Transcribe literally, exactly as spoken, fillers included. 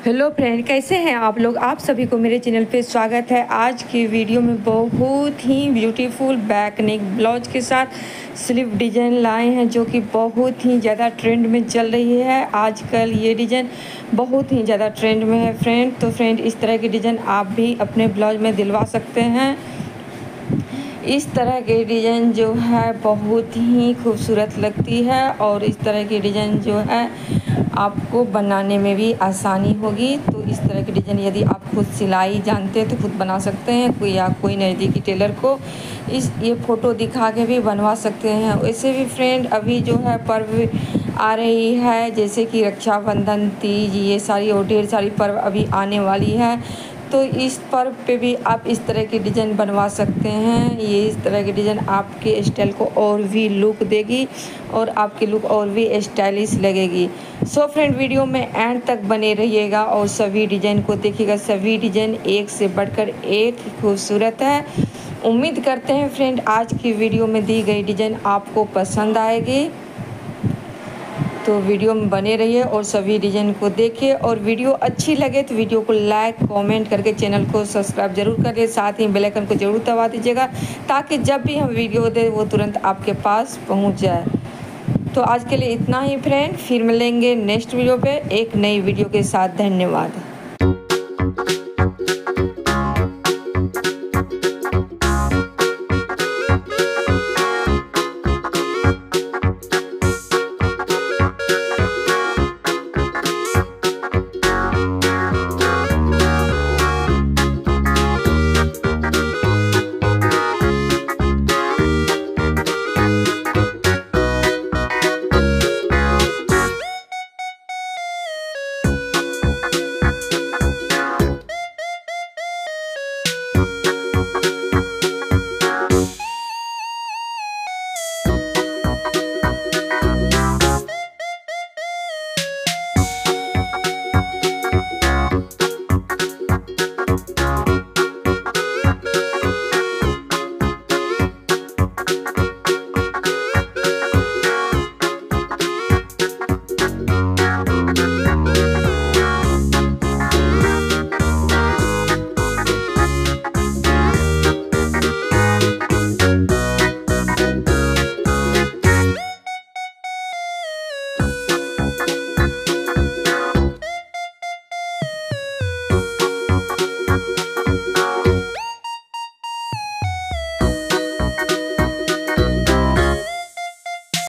Hello friend, कैसे हैं आप लोग। आप सभी को मेरे चैनल पे स्वागत है। आज की वीडियो में बहुत ही ब्यूटीफुल बैक नेक ब्लाउज के साथ स्लीव डिज़ाइन लाए हैं, जो कि बहुत ही ज़्यादा ट्रेंड में चल रही है। आजकल ये डिज़ाइन बहुत ही ज़्यादा ट्रेंड में है फ्रेंड। तो फ्रेंड, इस तरह की डिज़ाइन आप भी अपने ब्लाउज में दिलवा सकते हैं। इस तरह के डिज़ाइन जो है बहुत ही खूबसूरत लगती है, और इस तरह की डिज़ाइन जो है आपको बनाने में भी आसानी होगी। तो इस तरह की डिज़ाइन यदि आप खुद सिलाई जानते हैं तो खुद बना सकते हैं, कोई या कोई नज़दीकी टेलर को इस ये फ़ोटो दिखा के भी बनवा सकते हैं। वैसे भी फ्रेंड, अभी जो है पर्व आ रही है, जैसे कि रक्षाबंधन, तीज, ये सारी और ढेर सारी पर्व अभी आने वाली है। तो इस पर्व पे भी आप इस तरह की डिज़ाइन बनवा सकते हैं। ये इस तरह की डिज़ाइन आपके स्टाइल को और भी लुक देगी और आपकी लुक और भी स्टाइलिश लगेगी। सो फ्रेंड, वीडियो में एंड तक बने रहिएगा और सभी डिज़ाइन को देखिएगा। सभी डिज़ाइन एक से बढ़कर एक खूबसूरत है। उम्मीद करते हैं फ्रेंड, आज की वीडियो में दी गई डिज़ाइन आपको पसंद आएगी। तो वीडियो में बने रहिए और सभी डिज़ाइन को देखिए, और वीडियो अच्छी लगे तो वीडियो को लाइक कमेंट करके चैनल को सब्सक्राइब जरूर करिए। साथ ही बेल आइकन को जरूर दबा दीजिएगा, ताकि जब भी हम वीडियो दें वो तुरंत आपके पास पहुंच जाए। तो आज के लिए इतना ही फ्रेंड, फिर मिलेंगे नेक्स्ट वीडियो पे एक नई वीडियो के साथ। धन्यवाद।